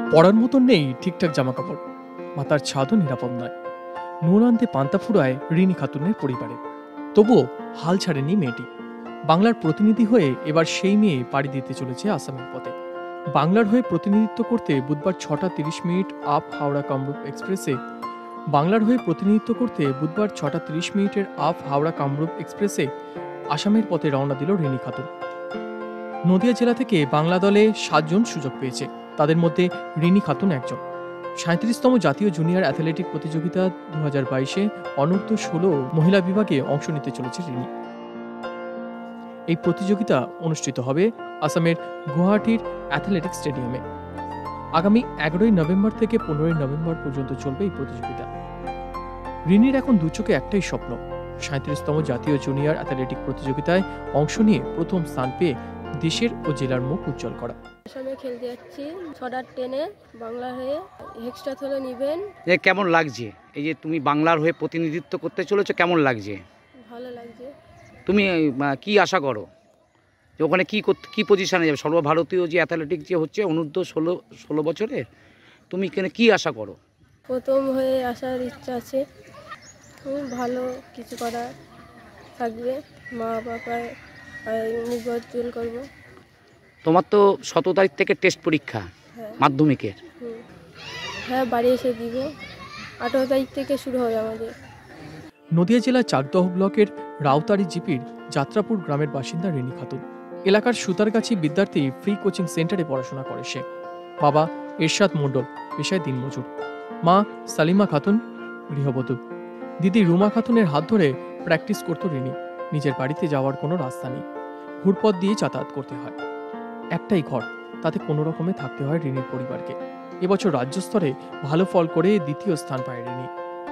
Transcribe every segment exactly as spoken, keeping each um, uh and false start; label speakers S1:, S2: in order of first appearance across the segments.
S1: পড়ার মতন নেই ঠিকঠাক জামাকাপড়, মাথার ছাদও নিরাপদ নয়। নুন আনতে পান্তা ফুরায় রিনি খাতুনের পরিবারে। তবুও হাল ছাড়েনি মেয়েটি। বাংলার প্রতিনিধি হয়ে এবার সেই মেয়ে পাড়ি দিতে চলেছে আসামের পথে। বাংলার হয়ে প্রতিনিধিত্ব করতে বুধবার ছটা তিরিশ মিনিট আপ হাওড়া কামরূপ এক্সপ্রেসে বাংলার হয়ে প্রতিনিধিত্ব করতে বুধবার ছটা তিরিশ মিনিটের আপ হাওড়া কামরূপ এক্সপ্রেসে আসামের পথে রওনা দিল রিনি খাতুন। নদিয়া জেলা থেকে বাংলা দলে সাতজন সুযোগ পেয়েছে, তাদের মধ্যে রিনি খাতুন একজন। সাঁত্রিশতম জাতীয় জুনিয়র অ্যাথলেটিক প্রতিযোগিতা দু হাজার বাইশে অনূর্ধ্ব ষোলো মহিলা বিভাগে অংশ নিতে চলেছে রিনি। এই প্রতিযোগিতা অনুষ্ঠিত হবে আসামের গুয়াহাটির অ্যাথলেটিক স্টেডিয়ামে। আগামী এগারোই নভেম্বর থেকে পনেরোই নভেম্বর পর্যন্ত চলবে এই প্রতিযোগিতা। রিনির এখন দু চোখে একটাই স্বপ্ন, সাঁত্রিশতম জাতীয় জুনিয়র অ্যাথলেটিক প্রতিযোগিতায় অংশ নিয়ে প্রথম স্থান পেয়ে দেশের ও জেলার মুখ উজ্জ্বল করা।
S2: আসামে খেলতে যাচ্ছি ছটা টেনে বাংলা হয়ে হেক্সাথলে নিবেন।
S3: কেমন লাগছে এই যে তুমি বাংলার হয়ে প্রতিনিধিত্ব করতে চলেছো, কেমন লাগছে?
S2: ভালো লাগছে।
S3: তুমি কি আশা করো যে ওখানে কি কি পজিশনে যাবে? সর্বভারতীয় যে অ্যাথলেটিক যে হচ্ছে অনূর্ধ্ব ষোলো ষোলো বছরের, তুমি এখানে কি আশা করো?
S2: প্রথম হয়ে আসার ইচ্ছা আছে, ভালো কিছু করা থাকবে, মা বাবার মুখ উজ্জ্বল করবো।
S3: তোমার তো সতেরো তারিখ থেকে টেস্ট পরীক্ষা মাধ্যমিকের।
S2: হ্যাঁ, বাড়ি এসে দিব। আঠারো তারিখ থেকে শুরু হবে আমাদের।
S1: নদিয়া জেলার চাকদহ ব্লকের রাউতারি জিপির যাত্রাপুর গ্রামের বাসিন্দা রিনি খাতুন। এলাকার সুতারগাছি বিদ্যার্থী ফ্রি কোচিং সেন্টারে পড়াশোনা করে সে। বাবা এরশাদ মণ্ডল পেশায় দিনমজুর, মা সালিমা খাতুন গৃহবধূ। দিদি রুমা খাতুনের হাত ধরে প্র্যাকটিস করত রিনি। নিজের বাড়িতে যাওয়ার কোনো রাস্তা নেই, ঘুরপথ দিয়ে যাতায়াত করতে হয়। একটাই ঘর, তাতে কোনো রকমে থাকতে হয় রিনির পরিবারকে। এবছর রাজ্য স্তরে ভালো ফল করে দ্বিতীয় স্থান পায় রিনি।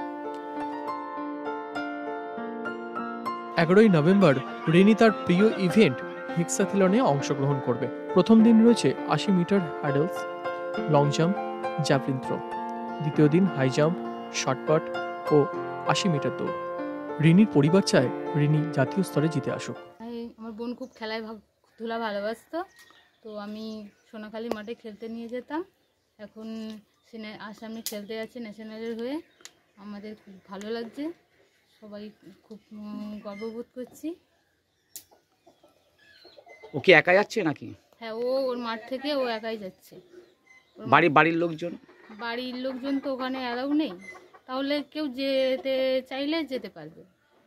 S1: এগারোই নভেম্বর রিনি তার প্রিয় ইভেন্ট হেক্সাথলনে অংশগ্রহণ করবে। প্রথম দিন রয়েছে আশি metre hurdles, long jump, javelin throw. দ্বিতীয় দিন হাই জাম্প, শর্টপাট ও আশি মিটার দৌড়। রিনির পরিবার চায় রিনি জাতীয় স্তরে জিতে আসুক।
S4: আমার বোন খুব খেলায় ধুলা ভালোবাসতো, তো আমি সোনাখালী মাঠে খেলতে নিয়ে যেতাম। এখন আসামে খেলতে যাচ্ছে ন্যাশনালের হয়ে, আমাদের খুব ভালো লাগছে, সবাই খুব গর্ববোধ করছি।
S3: ও কি একা যাচ্ছে নাকি?
S4: হ্যাঁ, ও ওর মাঠ থেকে ও একাই যাচ্ছে।
S3: বাড়ি বাড়ির লোকজন
S4: বাড়ির লোকজন তো ওখানে অ্যালাউ নেই, তাহলে কেউ যেতে চাইলে যেতে পারবে।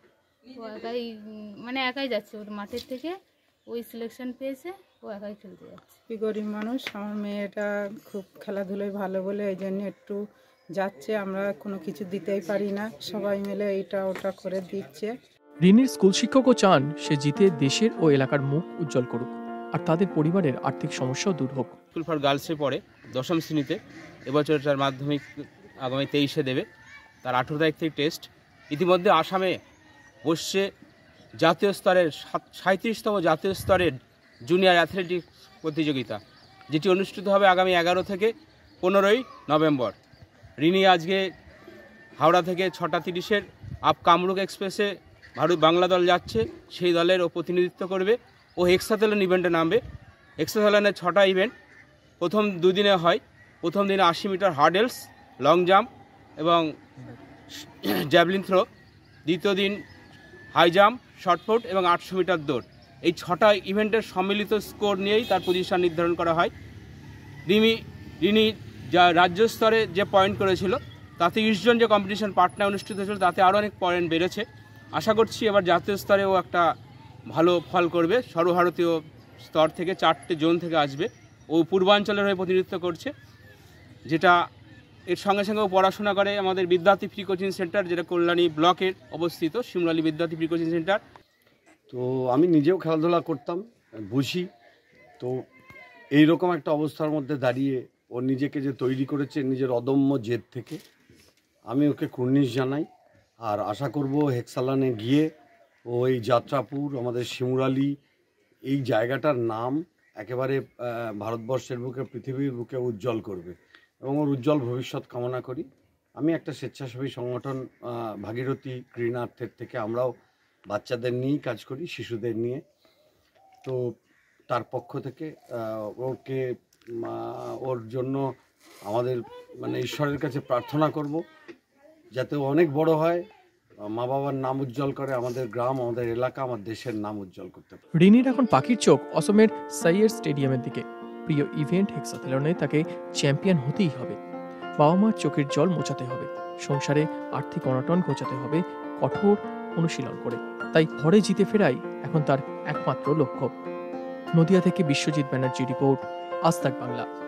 S4: ও একাই মানে একাই যাচ্ছে ওর মাঠের থেকে, ওই সিলেকশন পেয়েছে, ও একাই খেলতে যাচ্ছে।
S5: কি গরিব মানুষ, আমার মেয়েটা খুব খেলাধুলোয় ভালো বলে এই জন্য একটু যাচ্ছে। আমরা কোনো কিছু দিতেই পারি না, সবাই মিলে এইটা ওটা করে দিচ্ছে।
S1: রিনির স্কুল শিক্ষকও চান সে জিতে দেশের ও এলাকার মুখ উজ্জ্বল করুক, আর তাদের পরিবারের আর্থিক সমস্যাও দূর হোক।
S6: স্কুল ফর গার্লসে পড়ে দশম শ্রেণীতে, এবছর তার মাধ্যমিক আগামী তেইশে দেবে। তার আঠেরো তারিখ থেকে টেস্ট। ইতিমধ্যে আসামে বসছে জাতীয় স্তরের সাঁত্রিশতম জাতীয় স্তরের জুনিয়র অ্যাথলেটিক্স প্রতিযোগিতা, যেটি অনুষ্ঠিত হবে আগামী এগারো থেকে পনেরোই নভেম্বর। রিনি আজকে হাওড়া থেকে ছটা তিরিশের আপ কামরূপ এক্সপ্রেসে ভারত বাংলা দল যাচ্ছে, সেই দলের ও প্রতিনিধিত্ব করবে। ও হেক্সাথলন ইভেন্টে নামবে। হেক্সাথলনের ছটা ইভেন্ট প্রথম দুদিনে হয়। প্রথম দিনে আশি মিটার হার্ডেলস, লং জাম্প এবং জ্যাভলিন থ্রো। দ্বিতীয় দিন হাই জাম্প, শর্টপুট এবং আটশো মিটার দৌড়। এই ছটা ইভেন্টের সম্মিলিত স্কোর নিয়েই তার পজিশন নির্ধারণ করা হয়। রিমি রিনি যা রাজ্য স্তরে যে পয়েন্ট করেছিল, তাতে বিশ জন যে কম্পিটিশন পার্টনার অনুষ্ঠিত হয়েছিল, তাতে আরও অনেক পয়েন্ট বেড়েছে। আশা করছি এবার জাতীয় স্তরেও একটা ভালো ফল করবে। সর্বভারতীয় স্তর থেকে চারটে জোন থেকে আসবে। ও পূর্বাঞ্চলের হয়ে প্রতিনিধিত্ব করছে, যেটা এর সঙ্গে সঙ্গেও পড়াশোনা করে আমাদের বিদ্যার্থী ফ্রি কোচিং সেন্টার, যেটা কল্যাণী ব্লকের অবস্থিত, শিমলালী বিদ্যার্থী ফ্রি কোচিং সেন্টার।
S7: তো আমি নিজেও খেলাধুলা করতাম, বুঝি। তো এইরকম একটা অবস্থার মধ্যে দাঁড়িয়ে ও নিজেকে যে তৈরি করেছে নিজের অদম্য জেদ থেকে, আমি ওকে কুর্নিশ জানাই। আর আশা করব হেক্সাথলনে গিয়ে ও এই যাত্রাপুর, আমাদের শিমুরালী, এই জায়গাটার নাম একেবারে ভারতবর্ষের বুকে, পৃথিবীর বুকে উজ্জ্বল করবে এবং ওর উজ্জ্বল ভবিষ্যৎ কামনা করি। আমি একটা স্বেচ্ছাসেবী সংগঠন ভাগীরথী ক্রীড়ার্থের থেকে আমরাও বাচ্চাদের নিয়েই কাজ করি, শিশুদের নিয়ে। তো তার পক্ষ থেকে ওকে ওর জন্য আমাদের মানে ঈশ্বরের কাছে প্রার্থনা করব যাতে ও অনেক বড় হয়, মা বাবার নাম উজ্জ্বল করে, আমাদের গ্রাম, আমাদের এলাকা, আমার দেশের নাম উজ্জ্বল করতে পারে।
S1: রিনির এখন পাখির চোখ অসমের সাইয়ের স্টেডিয়ামের দিকে। প্রিয় ইভেন্ট হেক্সাথলনে তাকে চ্যাম্পিয়ন হতেই হবে। বাবা মার চোখের জল মোছাতে হবে, সংসারে আর্থিক অনটন ঘোচাতে হবে কঠোর অনুশীলন করে। তাই ঘরে জিতে ফেরাই এখন তার একমাত্র লক্ষ্য। নদিয়া থেকে বিশ্বজিৎ ব্যানার্জি রিপোর্ট, আজ তাক বাংলা।